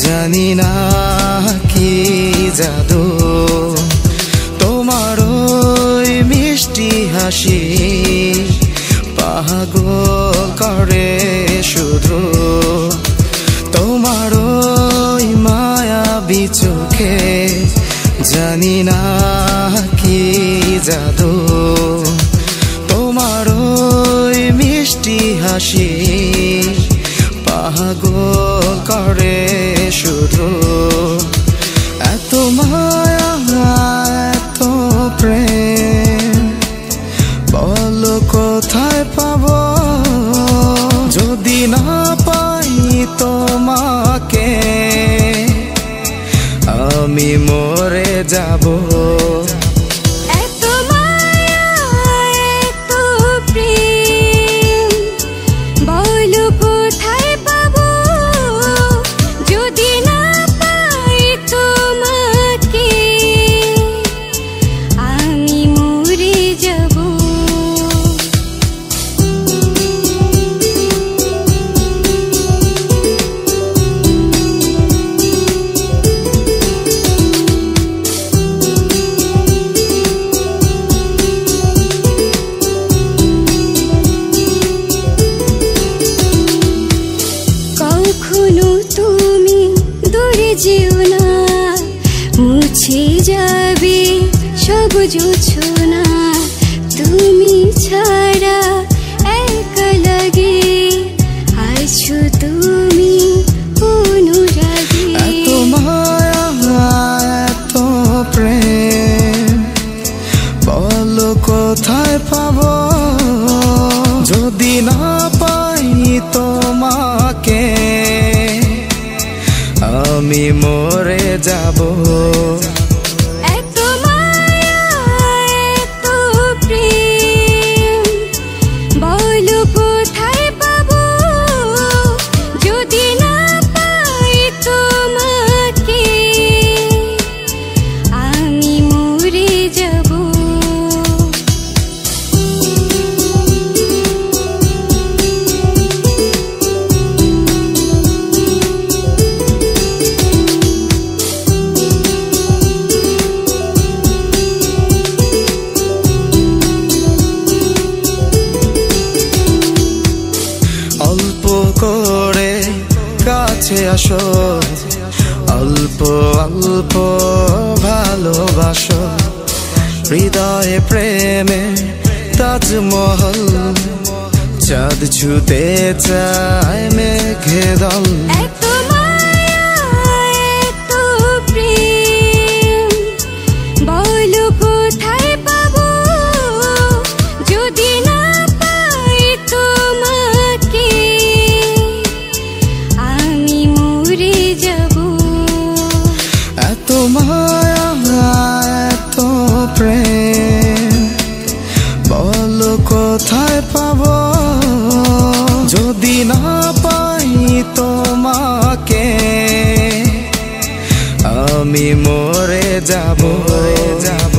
জানি না কি জাদু তোমার ওই মিষ্টি হাসি পাগল করে শুধু তোমার ওই মায়াবী চোখে জানি না কি জাদু তোমার ওই মিষ্টি হাসি পাগল করে শুধু এত মায়া এত প্রেম বলো কোথায় পাবো যদি না পাই তোমাকে আমি মরে যাব মুছে যাবে সবুজ ছোনা তুমি ছাড়া একা লাগে আছো তুমি অনুরাগী এত মায়া এত প্রেম বলো কোথায় পাবো যদি না পাই তোমাকে আমি মরে যাব এত মায়া এত প্রেম বলো কোথায় পাবো যদি না পাই তোমাকে আমি মরে যাব অল্প করে কাছে আসো অল্প অল্প ভালোবাসো হৃদয়ে প্রেমে তাজমহল চাঁদ ছুতে চায় মেঘে দল এত মায়া এত প্রেম বলো কোথায় পাবো যদি না পাই তোমাকে আমি মরে যাব এত মায়া এত প্রেম বলো কোথায় পাবো যদি না পাই তোমাকে আমি মরে যাব।